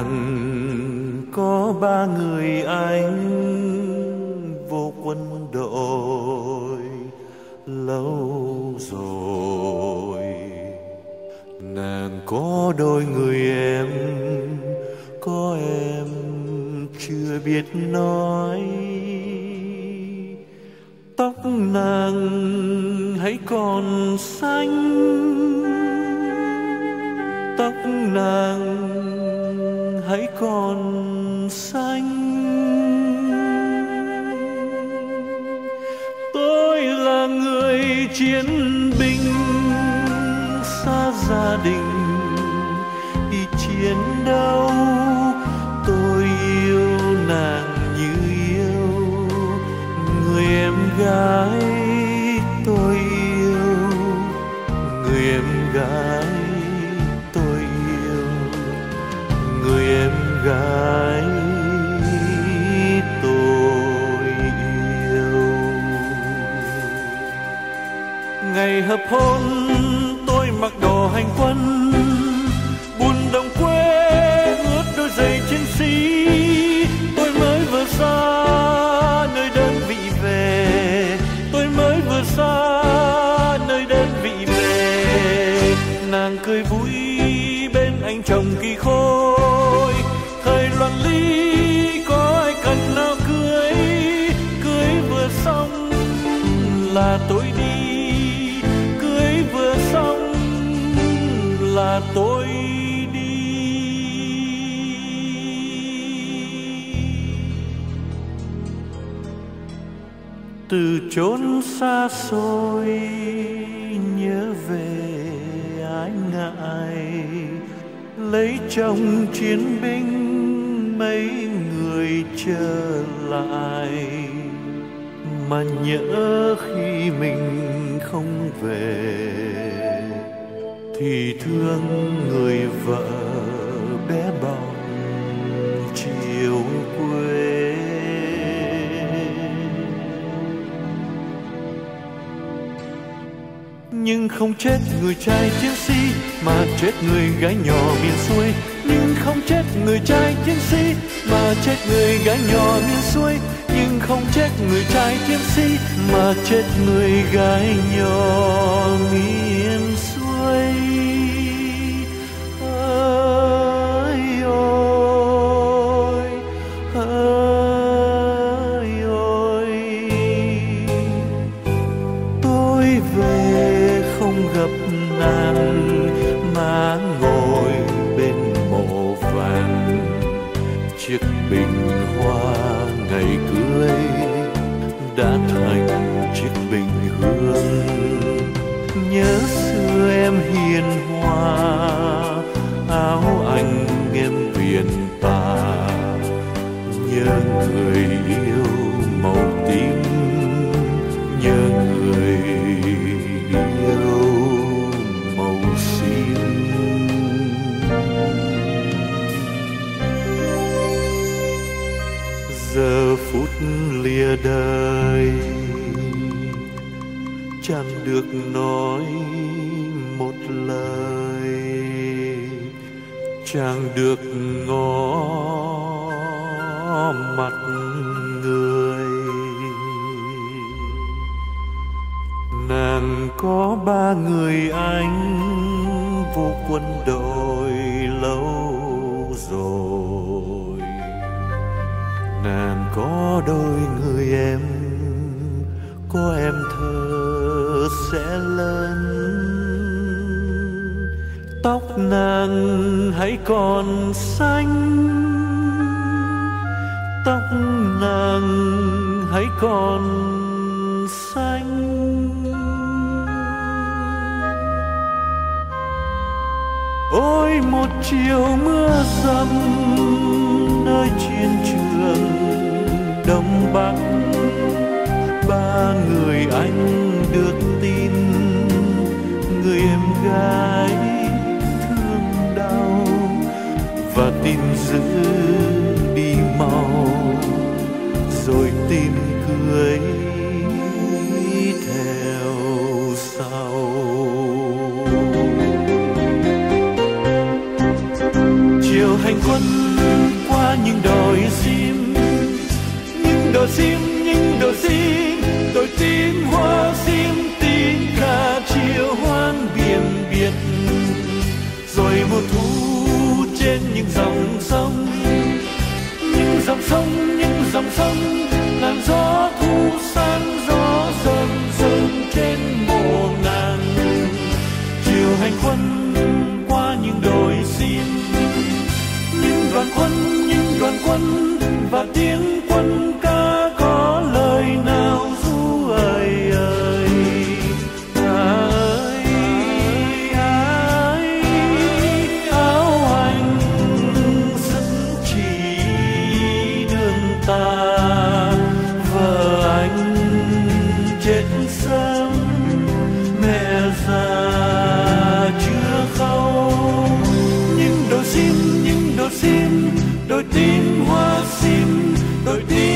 Nàng có ba người anh vô quân đội lâu rồi. Nàng có đôi người em, có em chưa biết nói. Tóc nàng hãy còn xanh, tóc nàng hãy còn xanh. Tôi là người chiến binh xa gia đình đi chiến đấu. Tôi yêu nàng như yêu người em gái tôi yêu, người em gái tôi yêu, người em gái tôi yêu. Ngày hợp hôn tôi mặc đồ hành quân, buồn đồng quê ướt đôi giày chiến sĩ. Tôi mới vừa xa nơi đơn vị về, tôi mới vừa xa nơi đơn vị về. Nàng cười vui bên anh chồng kỳ khôi, thời loạn ly có ai cần nào cưới. Cưới vừa xong là tôi đi, cưới vừa xong là tôi đi. Từ chốn xa xôi nhớ về ái ngại, lấy chồng chiến binh mấy người trở lại. Mà nhớ khi mình không về thì thương người vợ bé bỏng chiều quê. Nhưng không chết người trai chiến sĩ, mà chết người gái nhỏ miền xuôi. Nhưng không chết người trai chiến sĩ, mà chết người gái nhỏ miền xuôi. Nhưng không chết người trai chiến sĩ, mà chết người gái nhỏ miền xuôi. Ơi ôi, ơi ôi, tôi về không gặp nàng mà ngồi bên mộ vàng. Chiếc bình hoa ngày cưới đã thành chiếc bình hương. Nhớ xưa em hiền hòa, áo anh em viền tà. Nhớ người yêu màu tím, nhớ người yêu màu xanh. Giờ phút lìa đời chẳng được nói một lời, chẳng được ngó mặt người. Nàng có ba người anh vô quân đội lâu rồi. Nàng có đôi người em, có em thơ sẽ lớn. Tóc nàng hãy còn xanh, tóc nàng hãy còn xanh. Ôi một chiều mưa dầm nơi chiến trường Đông Bắc, ba người anh được tin người em gái thương đau, và tin giữ đi mau rồi tin cưới theo sau. Chiều hành quân thu trên những dòng sông, những dòng sông, những dòng sông, làn gió thu sang gió rơn rơn trên mồ ngàn. Chiều hành quân qua những đồi sim, những đoàn quân và tiếng quân ca có lời nào ru ơi ơi ơi ơi. Áo anh dẫn chỉ đường ta, vợ anh chết sớm, mẹ già chưa khâu. Những đồi sim, đồi tím hoa sim, đồi tím